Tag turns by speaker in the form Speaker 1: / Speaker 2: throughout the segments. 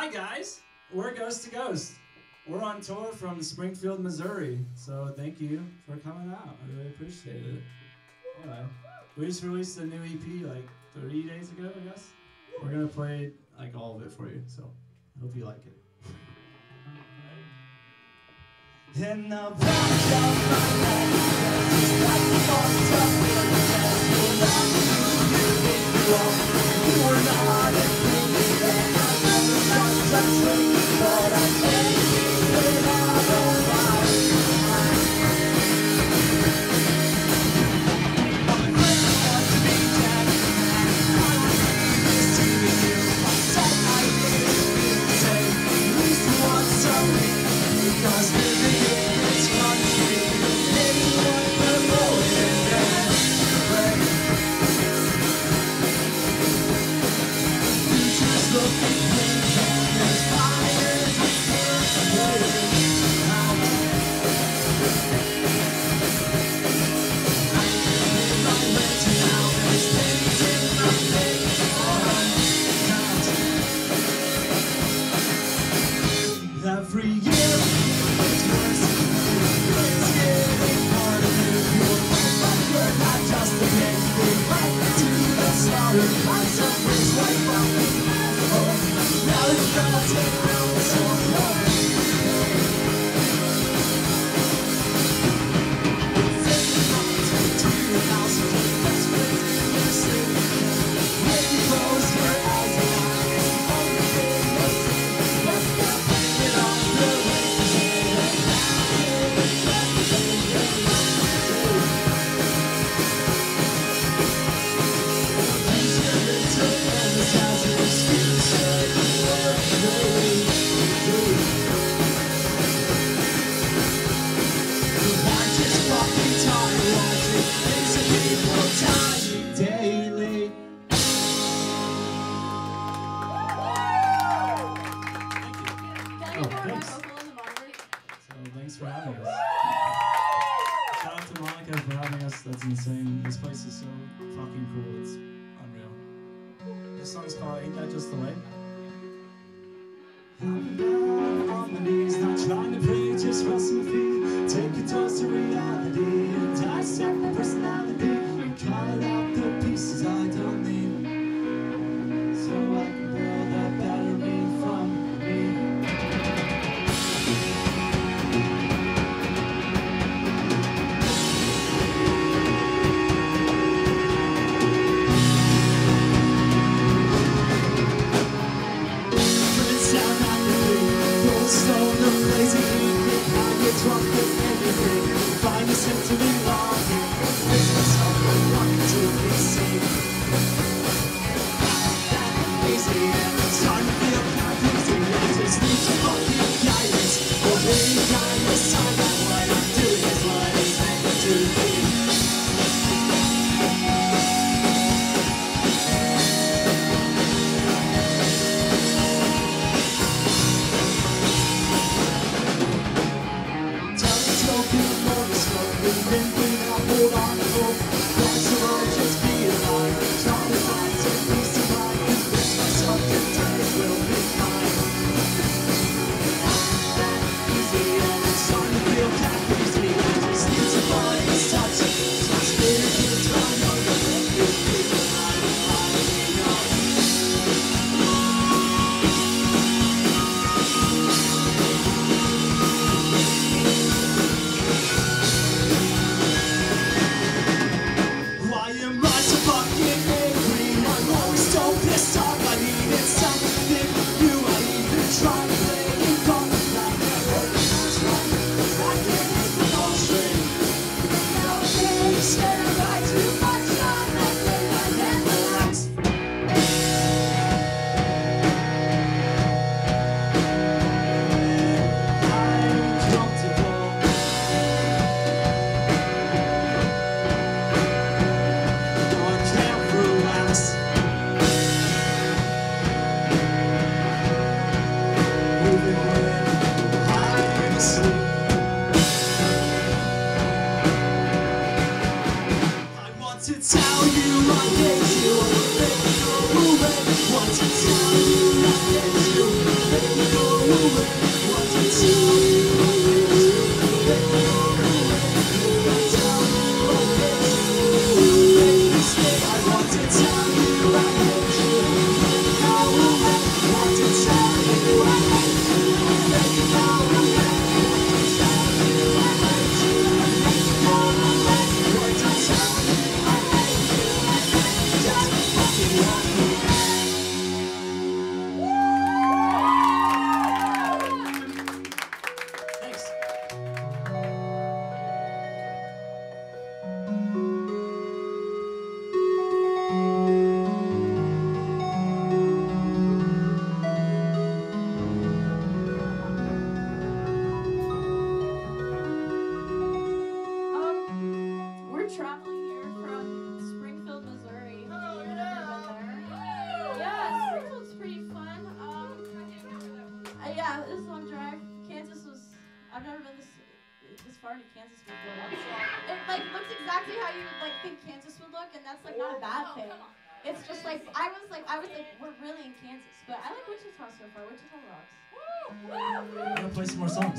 Speaker 1: Hi guys, we're Ghost to Ghost. We're on tour from Springfield, Missouri, so thank you for coming out. I really appreciate it. Yeah. We just released a new EP like 30 days ago, I guess. We're gonna play like all of it for you, so I hope you like it. In the back of my head, it's like the fucked up wilderness. You're not who you are. You were not a thing that I never got to drink, but I can't keep it out of my mind. My friends want to be dead, and I refuse to be you. I said I didn't feel safe, at least once a week, because living in this country ain't what the going and play. Futures looking bleak and there's fires we can't put out. I pay my rent now, there's pennies in my bank account. Every year it's worse, it's getting harder. You're right, but you're not just a man. You're right to the slaughter. I'm some rich white fucking asshole. Now it's gonna take out so long. Taking my to your house, your best friends in your city. When you close your eyes and eyes, the only thing you see. But they'll blame it on the races and the daily. Oh, thanks. So thanks for having us. Shout out to Monica for having us. That's insane. This place is so fucking cool. It's unreal. This song's called Ain't That Just the Way? I'm down on my knees, not trying to pray, just rest my feet. Take it towards to reality and dissect my personality and cut out the pieces I don't need, so I can build a better me from me. Slow, look crazy, think how you're drunk with everything. Find yourself to be longing, fix myself and wanting to be seen. That easy, and it's starting to feel kind of easy. I just need some fucking guidance, or any kind of sign that what I'm doing is what it's meant to be. Hold on to hope, that's the road, just be alive. Try to find some peace of mind, convince myself that today will be fine. That easy, and it's starting to feel kind of crazy. I just need somebody's touch, so my spirit keeps running over. You feel I'm finding out. Why am I so fucking angry? I'm always so pissed off. I needed something new. I even tried playing golf. I never was right. I can't hit the ball straight. Now I'm getting scared by too much. I'm not letting my head relax. I'm comfortable. To tell you I hate you, want to tell you I hate you.
Speaker 2: exactly how you like think Kansas would look, and that's like not a bad thing. It's just like I was like we're really in Kansas, but I like Wichita so far. Wichita rocks.
Speaker 1: I'm gonna play some more songs.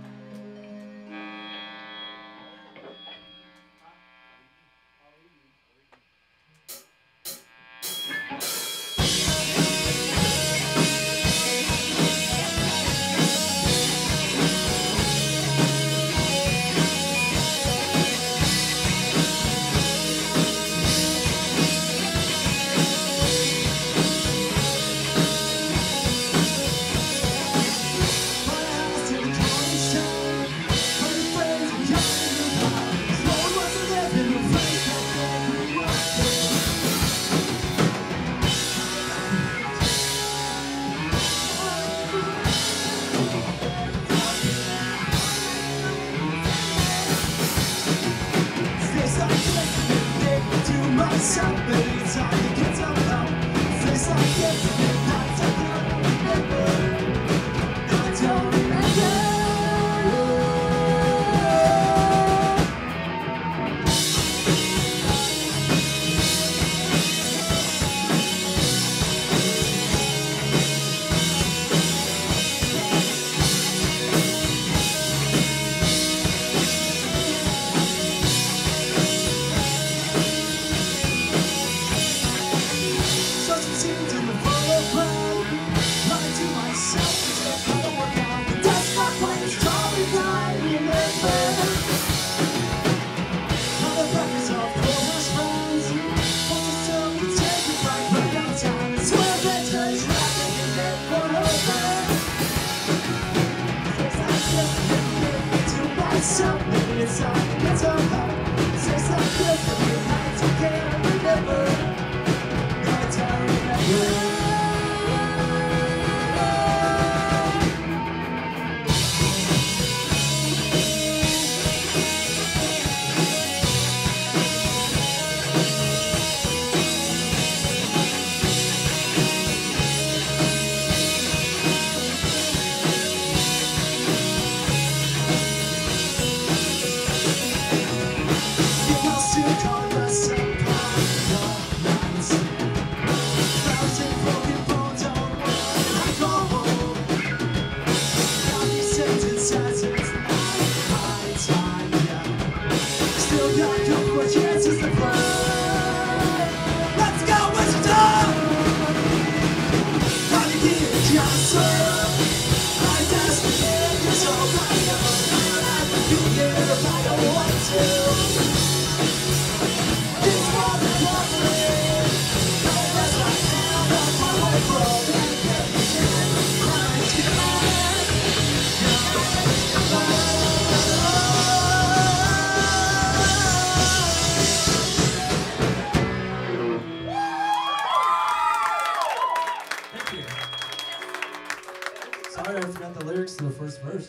Speaker 1: Sorry, I forgot the lyrics to the first verse.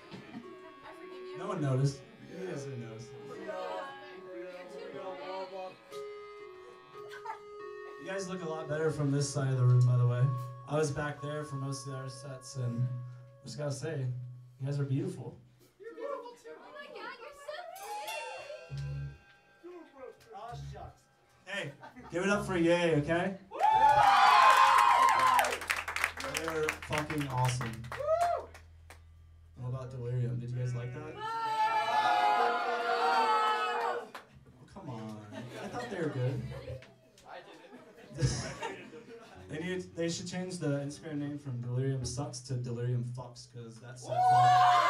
Speaker 1: No one noticed. You guys didn't notice. You guys look a lot better from this side of the room, by the way. I was back there for most of our sets, and I just gotta say, you guys are beautiful.
Speaker 2: You're beautiful too. Oh my God, you're so pretty.
Speaker 1: Oh, shucks. Hey, give it up for Yay, okay? They're fucking awesome. What about Delirium? Did you guys like that? Oh, come on. I thought they were good. They should change the Instagram name from Delirium Sucks to Delirium Fucks, because that's that fun.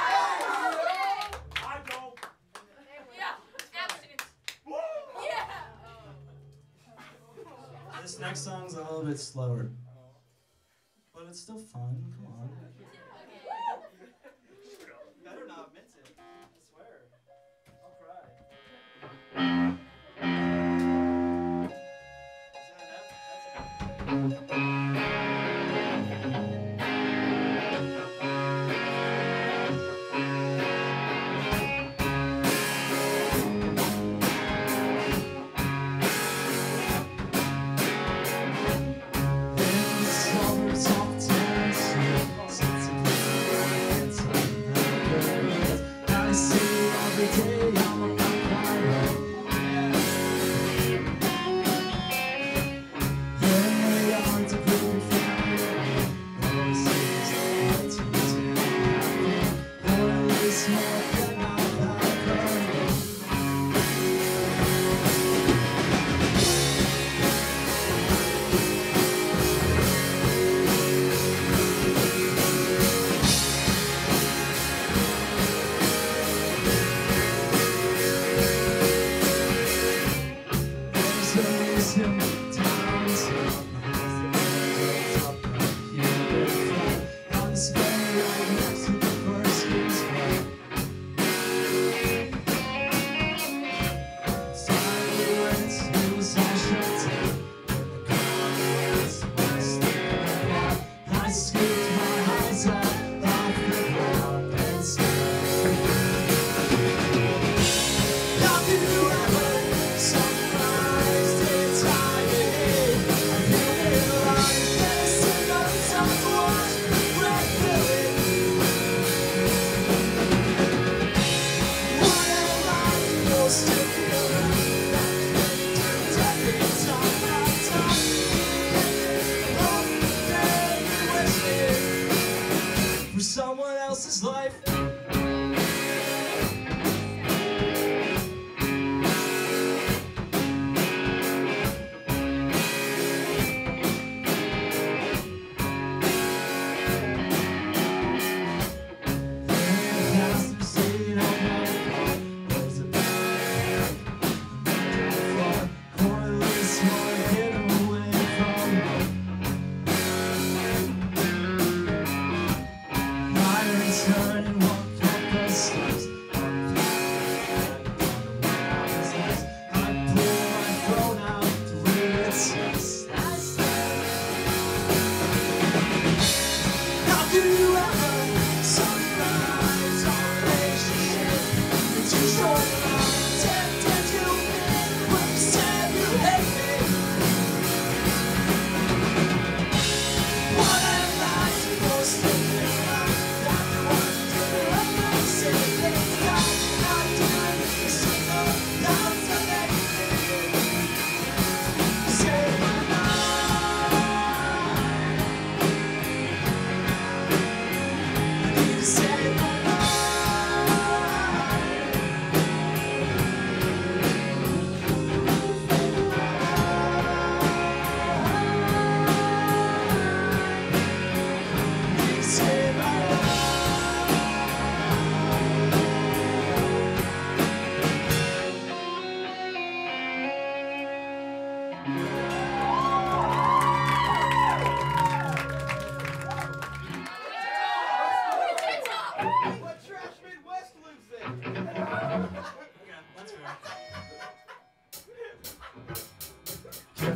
Speaker 3: I don't.
Speaker 2: Yeah, abstinence. Yeah.
Speaker 1: This next song's a little bit slower. But it's still fun, come on. Better not miss it, I swear. I'll cry. Is that enough? That's enough.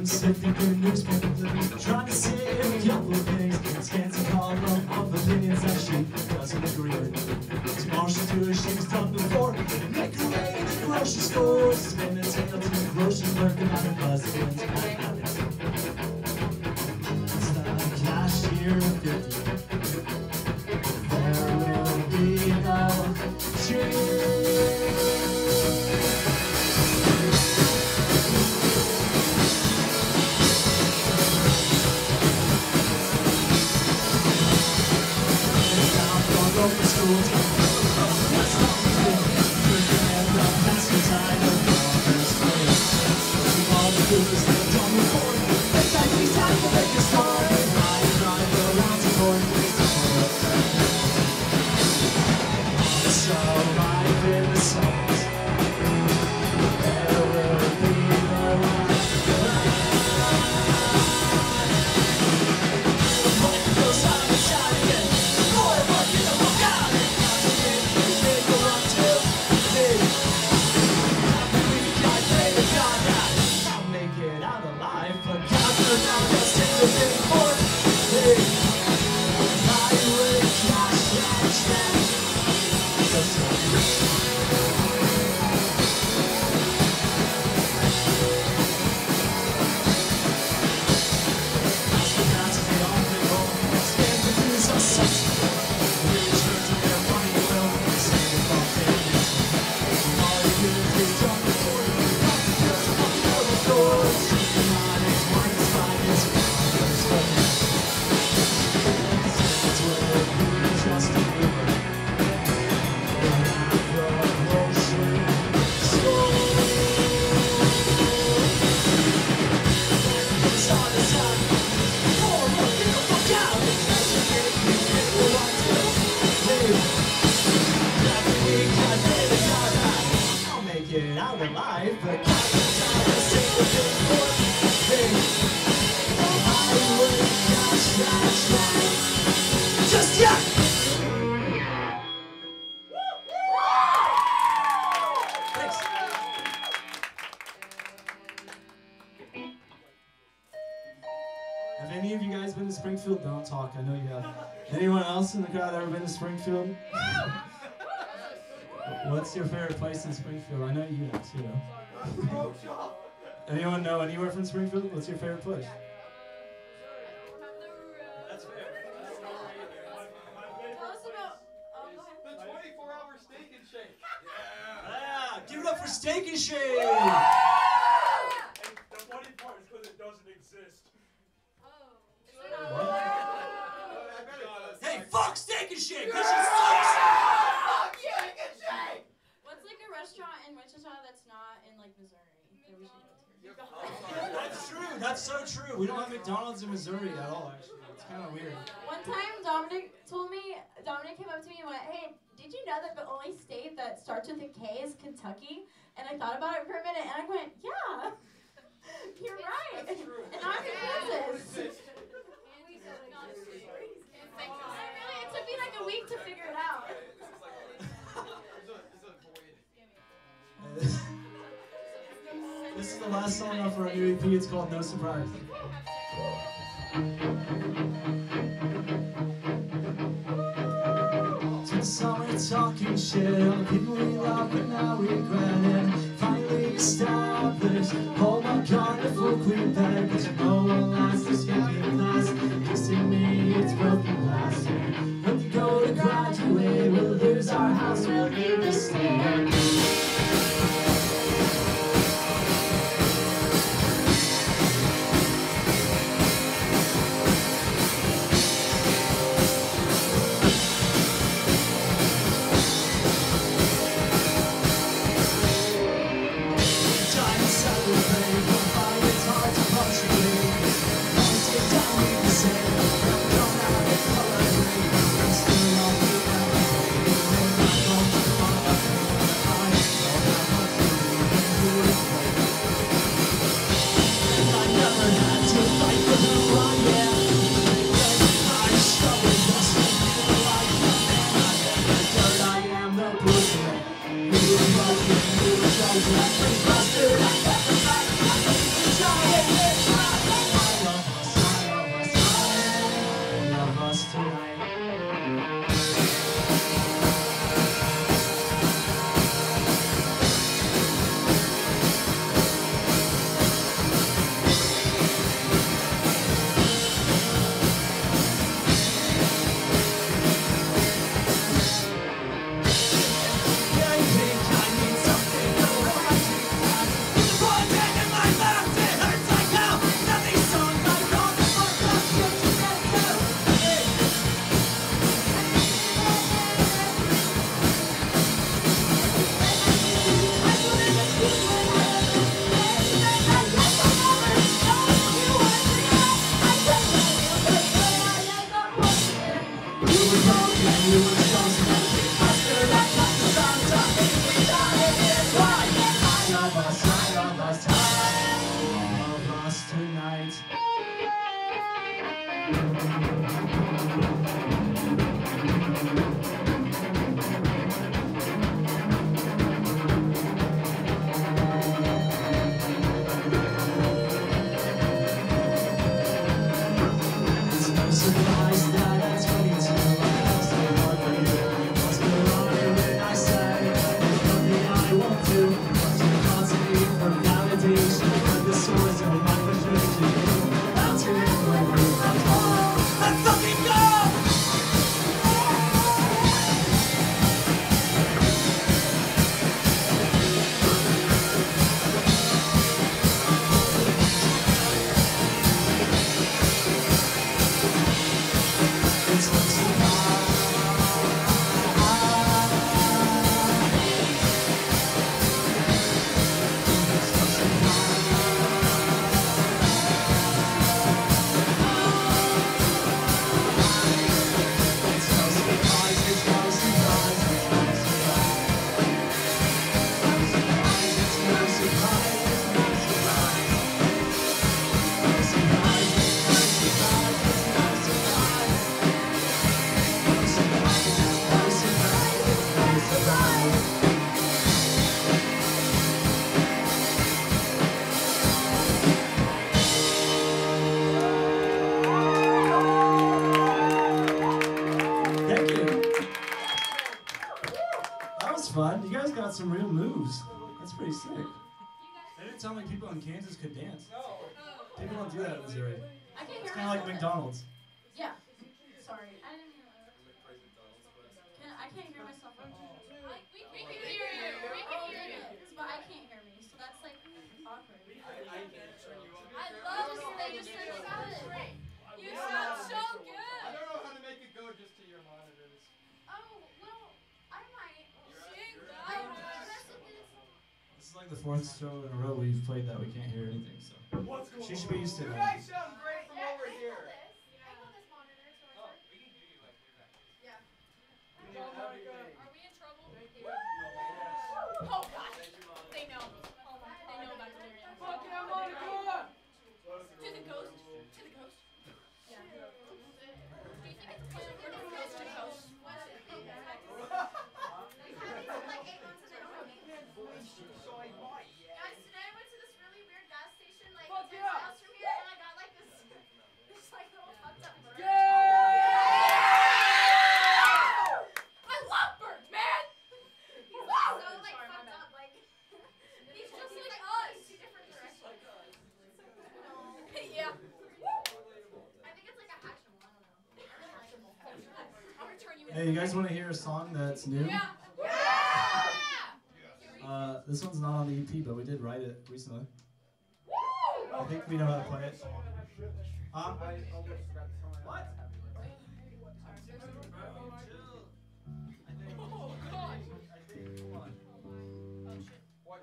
Speaker 1: sifting through newspapers, trying to say a couple of things. Scans a column of opinions that she doesn't agree with. Tomorrow she's doing she's done before. Make her way to the grocery store, spin the tail to the grocery clerk and have her husband's back out. It's the cashier of 50. There will be no change. Have any of you guys been to Springfield? Don't talk, I know you have. Anyone else in the crowd ever been to Springfield? What's your favorite place in Springfield? I know you have too. Anyone know anywhere from Springfield? What's your favorite place? That's fair.
Speaker 2: Tell us about. Oh, go ahead.
Speaker 3: The 24-hour Steak and Shake.
Speaker 1: Yeah, give it up for Steak and Shake!
Speaker 3: And the funny part is because it doesn't exist.
Speaker 1: What? Hey, fuck Steak and Shake! That shit sucks!
Speaker 3: Fuck Steak and Shake!
Speaker 2: What's like a restaurant in Wichita that's not in like Missouri that we should go to?
Speaker 1: That's true. That's so true. We don't have McDonald's in Missouri at all, actually. It's kind of weird.
Speaker 2: One time, Dominic came up to me and went, "Hey, did you know that the only state that starts with a K is Kentucky?" And I thought about it for a minute, and I went, "Yeah, you're right."
Speaker 3: That's true.
Speaker 2: And I'm in Kansas.
Speaker 3: Exist.
Speaker 2: It took me like a week to figure it out.
Speaker 1: This is the last song off our new EP. It's called No Surprise. Spent the summer talking shit on the people we love, but now regret it. Finally established, hold my card to full clean bed, cause you know one last this skipping class. Kissing me, it's broken glass. When we go to graduate, we'll lose our house, we'll leave the state. It's hard to punch got some real moves. That's pretty sick. They didn't tell me people in Kansas could dance. People don't do that in Missouri.
Speaker 2: I can't
Speaker 1: It's
Speaker 2: hear
Speaker 1: kind of like
Speaker 2: myself.
Speaker 1: McDonald's.
Speaker 2: Yeah. Sorry, I didn't hear that. I can't hear myself at all.
Speaker 4: We can hear you. We can
Speaker 2: Oh,
Speaker 4: hear you.
Speaker 2: good. But I can't hear me, so that's like awkward.
Speaker 4: I love the way you said about it. You sound so good.
Speaker 3: I don't know how to make it go just to your monitors.
Speaker 2: Oh, well, I might.
Speaker 4: Sing
Speaker 1: This is like the fourth show in a row we've played that we can't hear anything, so
Speaker 3: What's going
Speaker 1: she should be used to
Speaker 3: You
Speaker 1: that.
Speaker 3: guys sound great from over here.
Speaker 4: Are we in trouble? Oh God. They know. They know about delirium.
Speaker 3: Fuck yeah, Monica!
Speaker 4: To the ghost. To the ghost. Yeah. Do you think it's a plan for the ghost to ghost?
Speaker 2: Guys, today I went to this really weird gas station, like
Speaker 3: Fuck
Speaker 2: 10
Speaker 3: yeah.
Speaker 2: miles from here, and I got like this like little fucked up bird.
Speaker 4: I love birds, man.
Speaker 2: He's like so like fucked up, like
Speaker 4: He's just
Speaker 2: he's
Speaker 4: like
Speaker 2: going
Speaker 4: us.
Speaker 2: 2 different directions.
Speaker 4: Yeah.
Speaker 2: I think it's like a hatchable. I don't know.
Speaker 4: I'll return you.
Speaker 1: Hey, you guys want to hear a song that's new?
Speaker 4: Yeah.
Speaker 1: This one's not on the EP, but we did write it recently. I think we know how to play it. Huh?
Speaker 3: What?
Speaker 4: Oh God.
Speaker 3: What?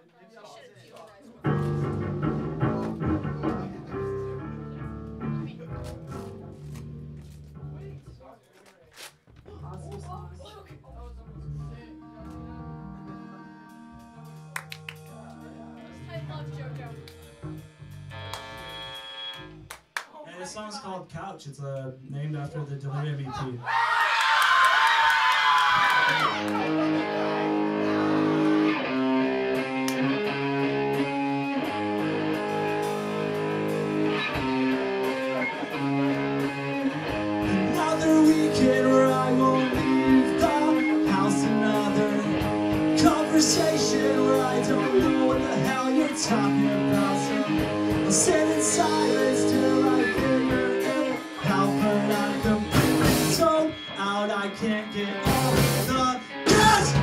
Speaker 4: I love JoJo.
Speaker 1: Hey, this song's called Couch. It's named after the Delirium EP. Another weekend where I won't leave the house. Another conversation where I don't know what the hell you're talking about. So I'll sit in silence till I figure it out. But I'm completely zoned out. I can't get off the gas.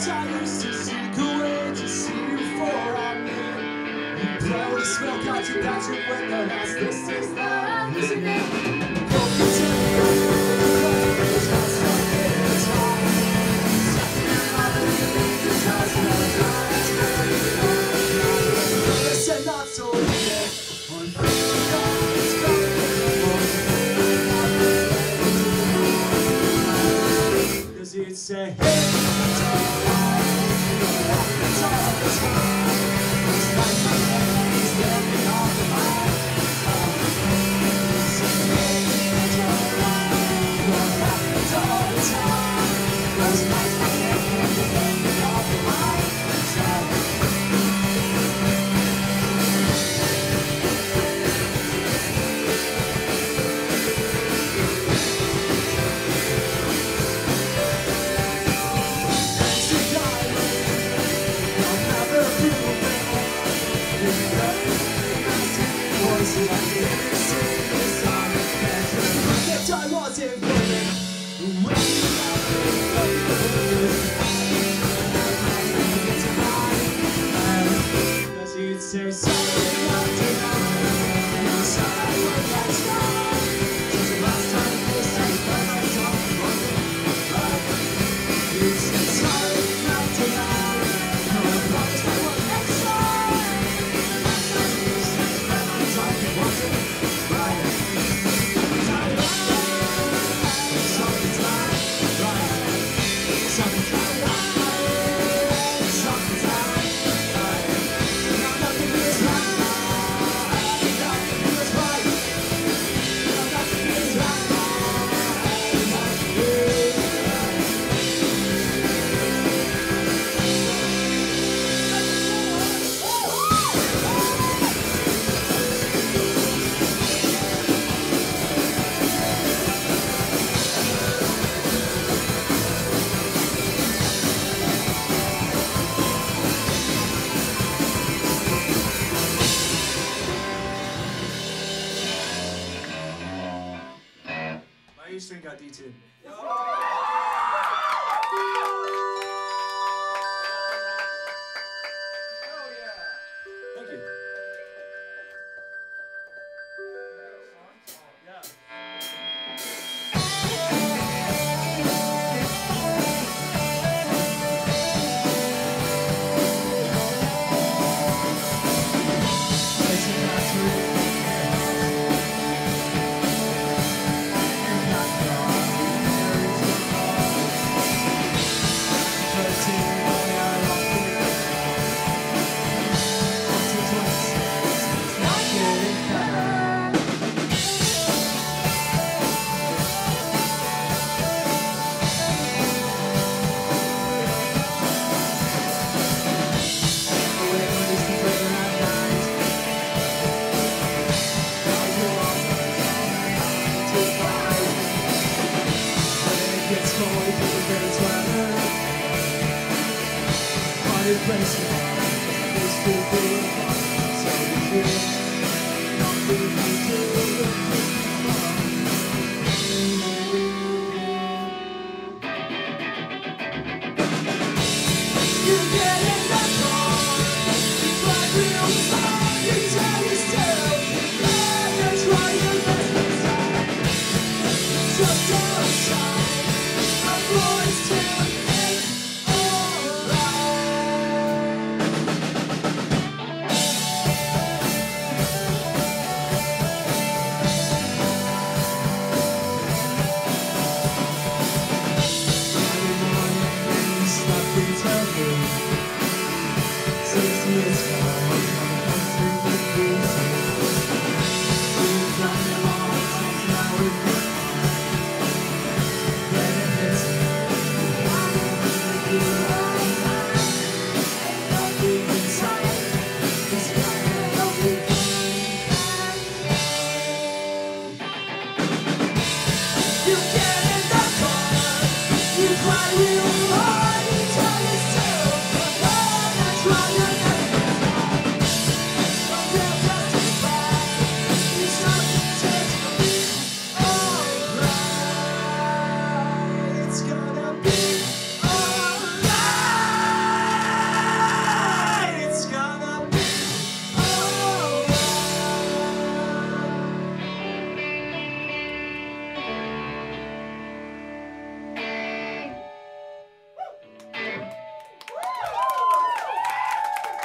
Speaker 1: I used to sneak away to see you for a minute. You blow the smoke out your bedroom window. That's this is love, isn't it? Don't pretend me up. It's not stuck in the time. Second and my baby, this has no time. Listen, not so easy. On God's coming. Cause he'd say, hey, it's alright. It's all the time. It's like my he's living off the mind. It's alright. What happens all the time. It's like my he's living off the mind. Say sorry, not tonight. You're sorry when that's right. Since the last time you said that I talked about it, right? You said sorry, not tonight. No, I promised I would next time. Last time you said that I talked about it, right? Something's right, right? Something's right, right? Something's right, right? Nothing is right. Nothing is right. Nothing is right. My A string got D2.
Speaker 3: Hell yeah.
Speaker 1: Thank you.
Speaker 3: Yeah.
Speaker 1: Nothing tells me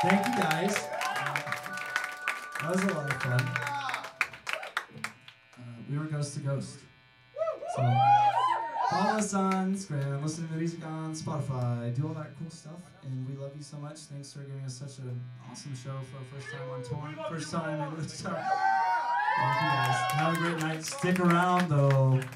Speaker 1: Thank you guys. That was a lot of fun. We were Ghost to Ghost. So follow us on Instagram, listen to the music on Spotify, do all that cool stuff, and we love you so much. Thanks for giving us such an awesome show for our first time on tour. First time in this town. Thank you guys. Have a great night. Stick around though.